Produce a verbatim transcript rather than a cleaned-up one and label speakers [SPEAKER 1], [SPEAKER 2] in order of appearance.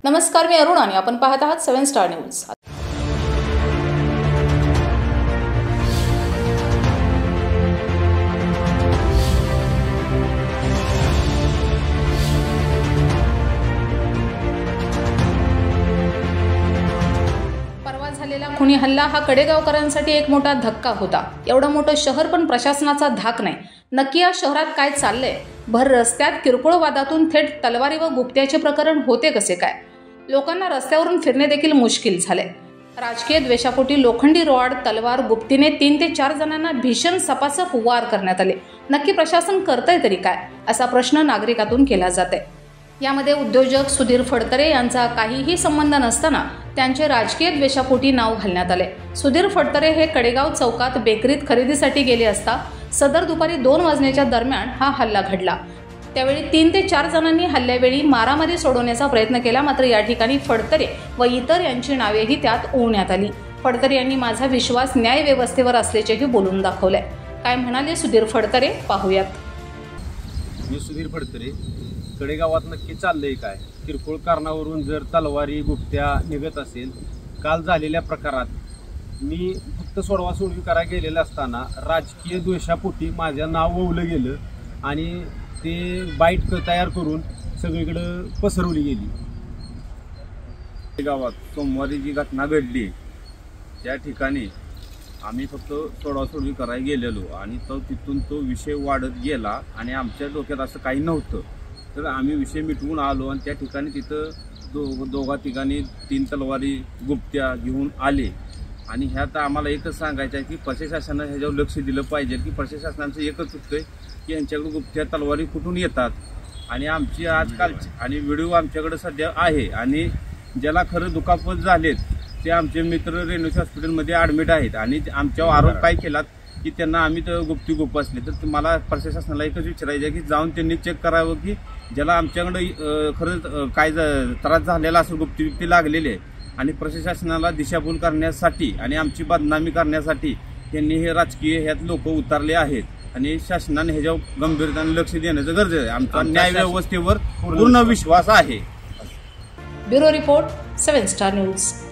[SPEAKER 1] नमस्कार, मी अरुण आणि आपण पाहत आहात सेवन स्टार न्यूज। परवा झालेला खुनी हल्ला हा कडेगावकरांसाठी एक मोठा धक्का होता। एवढं मोठं शहर पण प्रशासनाचा धाक नाही। नक्की या शहरात काय चाललंय? भर रस्त्यात किरकोळ वादातून थेट तलवारी व गुप्त्याचे प्रकरण होते कसे काय? लोकांना रस्त्यावरून फिरणे देखील मुश्किल झाले। राजकीय द्वेषापोटी लोखंडी रॉड, तलवार, गुप्तीने तीन ते चार जणांना भीषण सपासप वार करण्यात आले। नक्की प्रशासन करतंय तरी काय, असा प्रश्न नागरिकातून केला जाते। यामध्ये उद्योजक सुधीर फडतरे यांचा काहीही संबंध नसताना त्यांचे राजकीय द्वेषापोटी नाव घालण्यात आले। सुधीर फडतरे हे कडेगाव चौकात बेकरीत खरेदीसाठी गेले असता सदर दुपारी दोन वाजण्याच्या दरम्यान हा हल्ला घडला। त्यावेळी तीन ते चार जणांनी हल्ल्यावेळी मारामारी सोडवण्याचा प्रयत्न केला, मात्र या ठिकाणी फडतरे व इतर यांची नावेही त्यात ओढण्यात आली। फडतरे यांनी माझा विश्वास न्याय व्यवस्थेवर असल्याचेही बोलून दाखवले। काय म्हणाले सुधीर फडतरे, पाहूयात।
[SPEAKER 2] मी सुधीर फडतरे। कडेगावात नक्की चाललंय काय? किरकोळ कारणावरून जर तलवारी गुप्त्या निघत असेल, काल झालेल्या प्रकारात मी फक्त सोडवा सोडवी करायला गेलेलं असताना राजकीय द्वेषापोटी माझं नाव ओवलं गेलं आणि ते बाईट तयार करून सगळीकडे पसरवली गेली। गावात सोमवारी जी घटना घडली त्या ठिकाणी आम्ही फक्त सोडवा सोडवी करायला गेलेलो आणि तो तिथून तो विषय वाढत गेला आणि आमच्या डोक्यात असं काही नव्हतं, तर आम्ही विषय मिटवून आलो आणि त्या ठिकाणी तिथं दो दोघा ठिकाणी तीन तलवारी गुप्त्या घेऊन आले। आणि ह्यात आम्हाला एकच सांगायचं आहे की प्रशासनानं ह्याच्यावर लक्ष दिलं पाहिजे की प्रशासनाचं एकच चुकतंय की यांच्याकडे गुप्त्या तलवारी कुठून येतात आणि आमची आजकालची आणि व्हिडिओ आमच्याकडे सध्या आहे आणि ज्याला खरं दुखापत झालेत ते आमचे मित्र रेणुका हॉस्पिटलमध्ये ॲडमिट आहेत आणि आमच्यावर आरोप काय केलात की त्यांना आम्ही तर गुप्ती गुप असले, तर मला प्रशासनाला एकच विचारायचं आहे की जाऊन त्यांनी चेक करावं की ज्याला आमच्याकडे खरंच काय त्रास झालेला असेल, गुप्ती बिप्ती लागलेली आहे आणि प्रशासनाला दिशाभूल करण्यासाठी आणि आमची बदनामी करण्यासाठी त्यांनी हे राजकीय ह्यात लोक उतरले आहेत आणि शासनाने ह्याच्यावर गंभीरतेने लक्ष देण्याचं गरजेचं आहे। आमचा न्याय व्यवस्थेवर पूर्ण विश्वास आहे।
[SPEAKER 1] Bureau report, Seven Star news.